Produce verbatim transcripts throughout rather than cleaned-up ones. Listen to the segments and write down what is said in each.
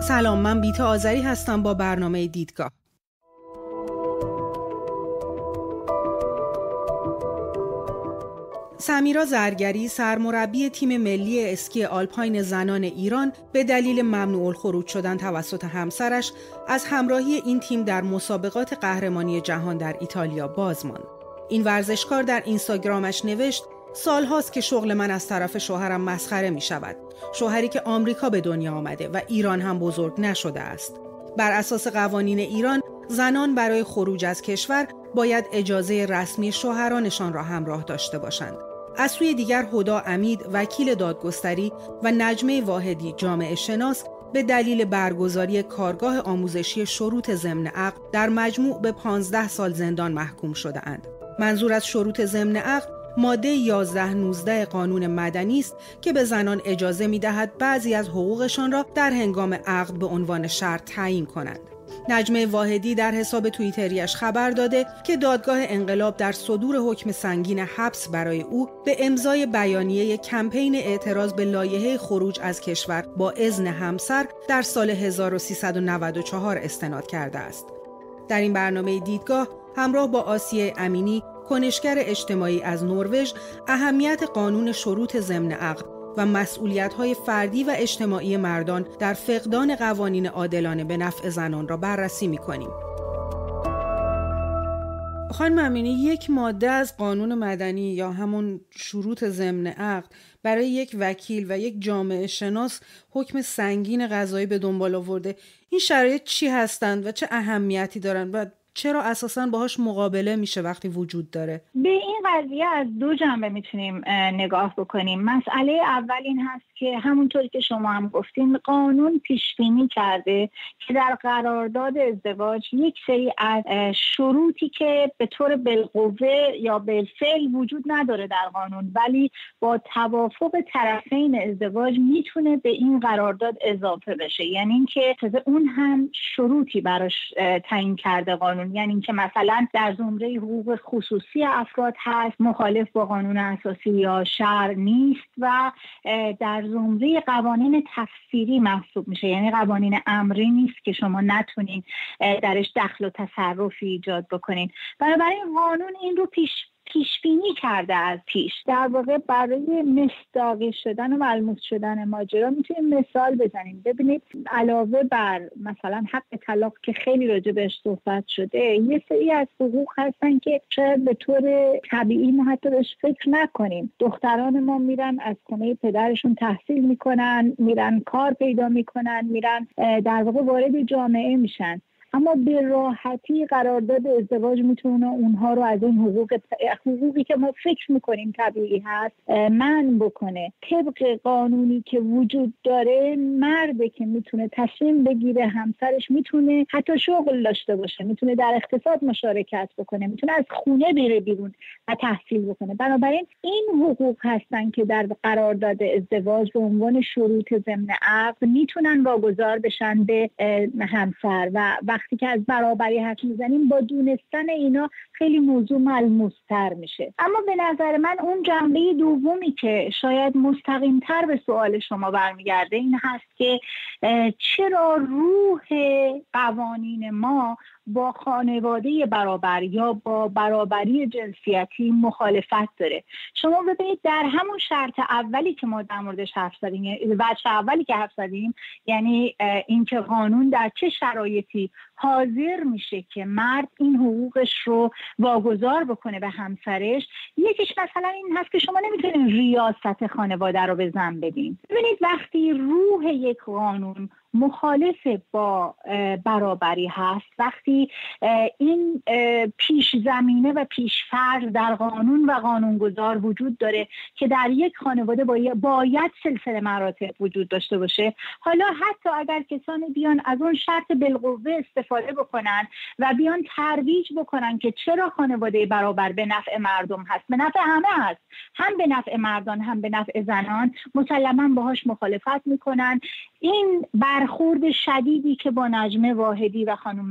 سلام، من بیتا آذری هستم با برنامه دیدگاه. سمیرا زرگری، سرمربی تیم ملی اسکی آلپاین زنان ایران، به دلیل ممنوع الخروج شدن توسط همسرش از همراهی این تیم در مسابقات قهرمانی جهان در ایتالیا باز ماند. این ورزشکار در اینستاگرامش نوشت: سال هاست که شغل من از طرف شوهرم مسخره می شود. شوهری که آمریکا به دنیا آمده و ایران هم بزرگ نشده است. بر اساس قوانین ایران، زنان برای خروج از کشور باید اجازه رسمی شوهرانشان را همراه داشته باشند. از سوی دیگر هدا امید، وکیل دادگستری، و نجمه واحدی، جامعه شناس، به دلیل برگزاری کارگاه آموزشی شروط ضمن عقد در مجموع به پانزده سال زندان محکوم شده اند. منظور از شروط ضمن عقد ماده یازده نوزده قانون مدنی است که به زنان اجازه می‌دهد بعضی از حقوقشان را در هنگام عقد به عنوان شرط تعیین کنند. نجمه واحدی در حساب توییتریش خبر داده که دادگاه انقلاب در صدور حکم سنگین حبس برای او به امضای بیانیه کمپین اعتراض به لایحه خروج از کشور با اذن همسر در سال هزار و سیصد و نود و چهار استناد کرده است. در این برنامه دیدگاه همراه با آسیه امینی، کنشگر اجتماعی از نروژ، اهمیت قانون شروط ضمن عقد و مسئولیت‌های فردی و اجتماعی مردان در فقدان قوانین عادلانه به نفع زنان را بررسی می‌کنیم. خانم امینی، یک ماده از قانون مدنی یا همون شروط ضمن عقد برای یک وکیل و یک جامعه شناس حکم سنگین قضایی به دنبال آورده. این شرایط چی هستند و چه اهمیتی دارند و چرا اساساً باهاش مقابله میشه وقتی وجود داره؟ به این قضیه از دو جنبه میتونیم نگاه بکنیم. مسئله اول این هست که همونطوری که شما هم گفتین، قانون پیش بینی کرده که در قرارداد ازدواج یک سری از شروطی که به طور بالقوه یا بالفعل وجود نداره در قانون، ولی با توافق طرفین ازدواج میتونه به این قرارداد اضافه بشه. یعنی اینکه اون هم شروطی براش تعیین کرده قانون، یعنی اینکه مثلا در زمره حقوق خصوصی افراد هست، مخالف با قانون اساسی یا شرع نیست و در زمره قوانین تفسیری محسوب میشه، یعنی قوانین امری نیست که شما نتونین درش دخل و تصرفی ایجاد بکنین. بنابراین قانون این رو پیش پیش بینی کرده از پیش. در واقع برای مصداقی شدن و ملموس شدن ماجرا میتونیم مثال بزنیم. ببینید، علاوه بر مثلا حق طلاق که خیلی راجع بهش صحبت شده، یه سری از حقوق هستن که شاید به طور طبیعی ما حتی بهش فکر نکنیم. دختران ما میرن از خونه پدرشون تحصیل میکنن، میرن کار پیدا میکنن، میرن در واقع وارد جامعه میشن، اما به راحتی قرارداد ازدواج میتونه اونها رو از این حقوق حقوقی که ما فکر میکنیم طبیعی هست منع بکنه. طبق قانونی که وجود داره، مرده که میتونه تصمیم بگیره همسرش میتونه حتی شغل داشته باشه، میتونه در اقتصاد مشارکت بکنه، میتونه از خونه بره بیرون و تحصیل بکنه. بنابراین این حقوق هستن که در قرارداد ازدواج به عنوان شروط ضمن عقد میتونن واگذار بشن به همسر و وقتی که از برابری حرف میزنیم با دونستن اینا خیلی موضوع ملموس‌تر میشه. اما به نظر من اون جنبه دومی که شاید مستقیم‌تر به سوال شما برمیگرده این هست که چرا روح قوانین ما با خانواده برابر یا با برابری جنسیتی مخالفت داره. شما ببینید، در همون شرط اولی که ما در موردش حرف زدیم، یعنی بچه اولی که حرف زدیم، یعنی اینکه قانون در چه شرایطی حاضر میشه که مرد این حقوقش رو واگذار بکنه به همسرش، یکیش مثلا این هست که شما نمیتونید ریاست خانواده رو به زن بدین. ببینید، وقتی روح یک قانون مخالف با برابری هست، وقتی این پیش زمینه و پیش فرض در قانون و قانونگذار وجود داره که در یک خانواده باید سلسله مراتب وجود داشته باشه، حالا حتی اگر کسانی بیان از اون شرط بالقوه استفاده استفاده بکنن و بیان ترویج بکنن که چرا خانواده برابر به نفع مردم هست، به نفع همه هست، هم به نفع مردان هم به نفع زنان، مسلماً باهاش مخالفت میکنن. این برخورد شدیدی که با نجمه واحدی و خانم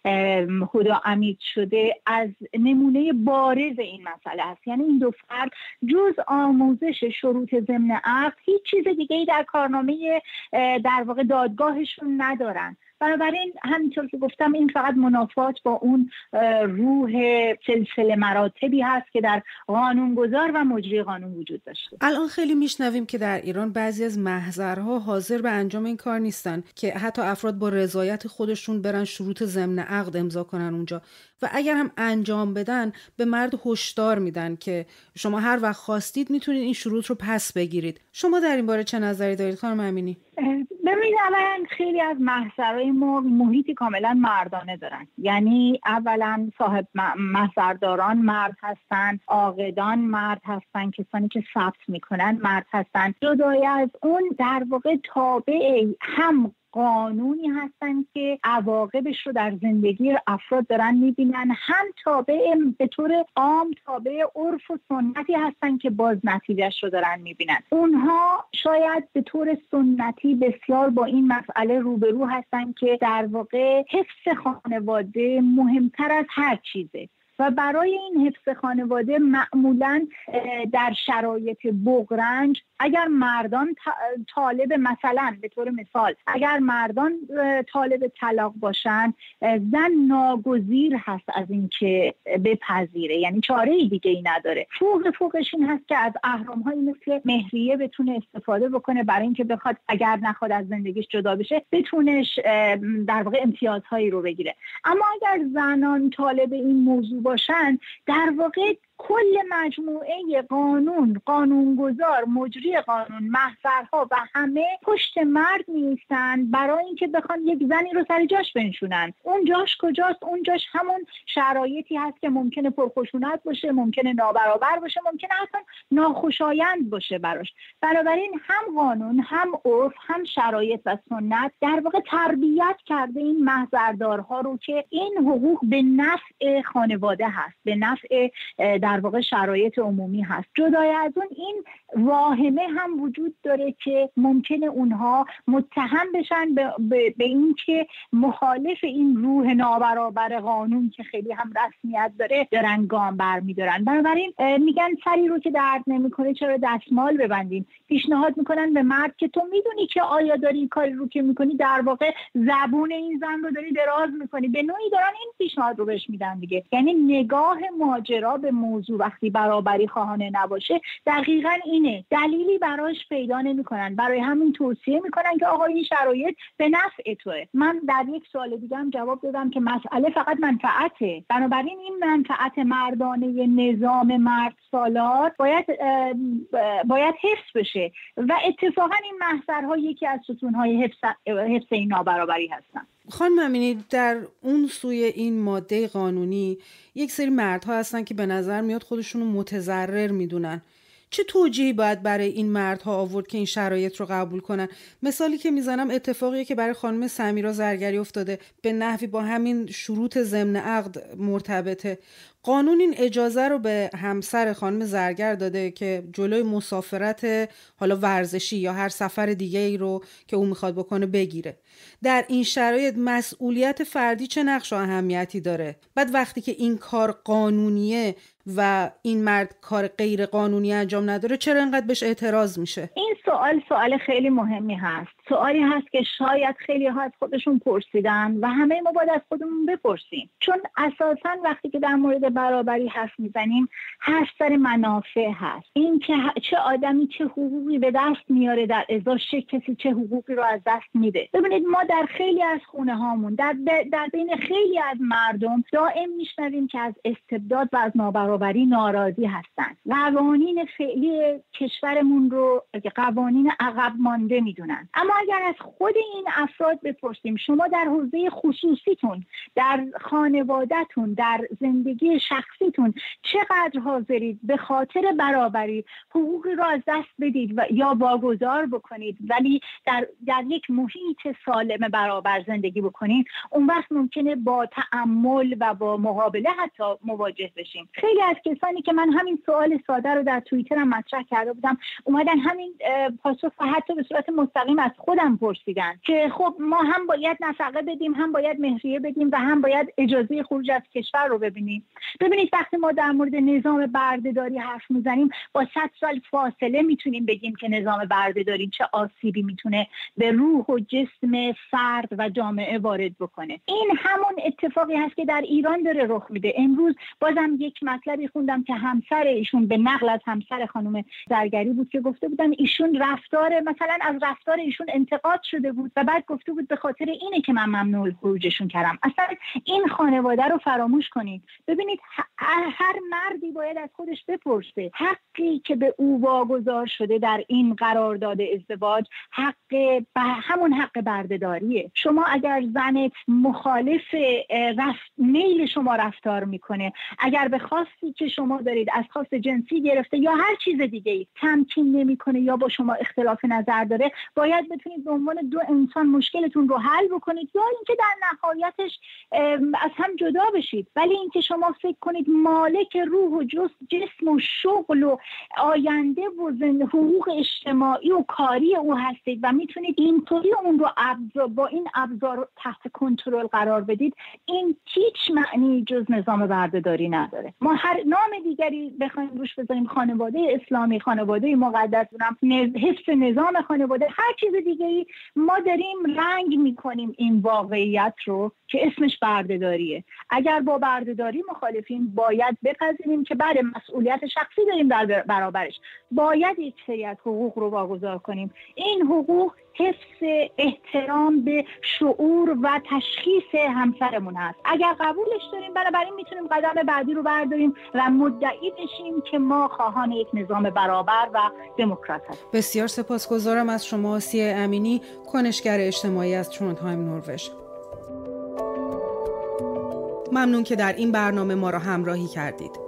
هدی عمید شده از نمونه بارز این مسئله است. یعنی این دو فرد جز آموزش شروط ضمن عقد هیچ چیز دیگه‌ای در کارنامه در واقع دادگاهشون ندارن. بنابراین همینطور که گفتم این فقط منافات با اون روح سلسله مراتبی هست که در قانونگذار و مجری قانون وجود داشته. الان خیلی میشنویم که در ایران بعضی از محضرها حاضر به انجام این کار نیستن که حتی افراد با رضایت خودشون برن شروط ضمن عقد امضا کنن اونجا و اگر هم انجام بدن به مرد هشدار میدن که شما هر وقت خواستید میتونید این شروط رو پس بگیرید. شما در این باره چه نظری دارید خانم امینی؟ ببینید، اولا خیلی از محضرهای ما محیطی کاملا مردانه دارن. یعنی اولا صاحب محضرداران مرد هستن، عاقدان مرد هستن، کسانی که ثبت میکنن مرد هستن. جدای از اون در واقع تابع هم قانونی هستن که عواقبش رو در زندگی افراد دارن میبینن، هم تابع به طور عام تابع عرف و سنتی هستن که باز نتیجهش رو دارن میبینن. اونها شاید به طور سنتی بسیار با این مسئله روبرو هستن که در واقع حفظ خانواده مهمتر از هر چیزه و برای این حفظ خانواده معمولاً در شرایط بغرنج اگر مردان طالب مثلا به طور مثال اگر مردان طالب طلاق باشن، زن ناگزیر هست از این که بپذیره، یعنی چاره دیگه ای نداره. فوق فوقش این هست که از اهرم‌هایی مثل مهریه بتونه استفاده بکنه برای اینکه بخواد اگر نخواد از زندگیش جدا بشه بتونهش در واقع امتیازهایی رو بگیره. اما اگر زنان طالب این موضوع باشن، در واقع کل مجموعه قانون، قانونگذار، مجری قانون، محضرها و همه پشت مرد نیستن برای اینکه بخوان یک زنی رو سر جاش بنشونن. اون جاش کجاست؟ اون جاش همون شرایطی هست که ممکنه پرخشونت باشه، ممکنه نابرابر باشه، ممکنه اصلا ناخوشایند باشه براش. بنابراین هم قانون، هم عرف، هم شرایط و سنت در واقع تربیت کرده این محضردارها رو که این حقوق به نفع خانواده هست، به نفع در واقع شرایط عمومی هست. جدای از اون این واهمه هم وجود داره که ممکنه اونها متهم بشن به, به, به این که مخالف این روح نابرابر قانون که خیلی هم رسمیت داره دارن گام برمیدارن. بنابراین میگن سری رو که درد نمیکنه چرا دستمال ببندین. پیشنهاد میکنن به مرد که تو میدونی که آیا داری این کاری رو که میکنی در واقع زبون این زن رو داری دراز میکنی. به نوعی دارن این پیشنهاد رو بهش میدن دیگه. یعنی نگاه ماجرا به موضوع وقتی برابری خواهانه نباشه دقیقاً اینه، دلیلی براش پیدا نمی‌کنن، برای همین توصیه میکنن که آقا این شرایط به نفع توئه. من در یک سوال دیگه هم جواب دادم که مسئله فقط منفعته، بنابراین این منفعت مردانه نظام مرد سالار باید باید حفظ بشه و اتفاقاً این محضرها یکی از ستون‌های حفظ حفظ این نابرابری هستن. خانم امینی، در اون سوی این ماده قانونی یک سری مردها هستن که به نظر میاد خودشونو متضرر میدونن. چه توجیهی باید برای این مردها آورد که این شرایط رو قبول کنن؟ مثالی که میزنم اتفاقیه که برای خانم سمیرا زرگری افتاده، به نحوی با همین شروط ضمن عقد مرتبطه. قانون این اجازه رو به همسر خانم زرگر داده که جلوی مسافرت حالا ورزشی یا هر سفر دیگه ای رو که اون میخواد بکنه بگیره. در این شرایط مسئولیت فردی چه نقش و اهمیتی داره؟ بعد وقتی که این کار قانونیه و این مرد کار غیر قانونی انجام نداره چرا اینقدر بهش اعتراض میشه؟ این سوال سوال خیلی مهمی هست. سوالی هست که شاید خیلی ها از خودشون پرسیدن و همه ما باید از خودمون بپرسیم، چون اساساً وقتی که در مورد برابری حرف میزنیم حرف سر منافع هست. این که چه آدمی چه حقوقی به دست میاره در ازاش چه کسی چه حقوقی رو از دست میده. ببینید ما در خیلی از خونه هامون در, در بین خیلی از مردم دائم میشنویم که از استبداد و از نابرابری برابری ناراضی هستند. قوانین فعلی کشورمون رو قوانین عقب مانده میدونن. اما اگر از خود این افراد بپرسیم شما در حوزه خصوصیتون، در خانواده‌تون، در زندگی شخصیتون چقدر حاضرید به خاطر برابری حقوقی را از دست بدید و یا واگذار بکنید ولی در در یک محیط سالم برابر زندگی بکنید، اون وقت ممکنه با تأمل و با مقابله حتی مواجه بشیم. خیلی از کسانی که من همین سوال ساده رو در توییترم مطرح کرده بودم اومدن همین پاسخ و حتی به صورت مستقیم از خودم پرسیدن که خب ما هم باید نفقه بدیم، هم باید مهریه بدیم و هم باید اجازه خروج از کشور رو ببینیم. ببینید وقتی ما در مورد نظام بردهداری حرف میزنیم با صد سال فاصله میتونیم بگیم که نظام بردهداری چه آسیبی میتونه به روح و جسم فرد و جامعه وارد بکنه. این همون اتفاقی هست که در ایران داره رخ میده. امروز بازم یک مطلبی خوندم که همسر ایشون به نقل از همسر خانم زرگری بود که گفته بودن ایشون رفتار مثلا از رفتار ایشون انتقاد شده بود و بعد گفته بود به خاطر اینه که من ممنوع خروجشون کردم. اصلا این خانواده رو فراموش کنید. ببینید هر مردی باید از خودش بپرسه حقی که به او واگذار شده در این قرارداد ازدواج حق همون حق بردهداریه. شما اگر زنت مخالف رفت میل شما رفتار میکنه، اگر به خواستی که شما دارید از خواست جنسی گرفته یا هر چیز دیگه ای تمکین نمیکنه یا با شما اختلاف نظر داره، باید بتونید به عنوان دو انسان مشکلتون رو حل بکنید یا اینکه در نهایتش از هم جدا بشید. ولی اینکه شما فکر کنید مالک روح و جسم و شغل و آینده و حقوق اجتماعی و کاری او هستید و میتونید اینطوری اون رو ابزار با این ابزار تحت کنترل قرار بدید، این هیچ معنی جز نظام بردهداری نداره. ما هر نام دیگری بخوایم روش بذاریم، خانواده اسلامی، خانواده مقدس، حفظ نظام خانواده، هر چیز دیگری، ما داریم رنگ میکنیم این واقعیت رو که اسمش بردهداریه. اگر با بردهداری مخالفین باید بپذیریم که بعد مسئولیت شخصی داریم در برابرش، باید یک سری از حقوق رو واگذار کنیم. این حقوق حفظ احترام به شعور و تشخیص همسرمون هست. اگر قبولش داریم بنابراین میتونیم قدم بعدی رو برداریم و مدعی بشیم که ما خواهان یک نظام برابر و دموکرات هستیم. بسیار سپاسگزارم از شما آسیه امینی، کنشگر اجتماعی از ترونتهایم نروژ. ممنون که در این برنامه ما را همراهی کردید.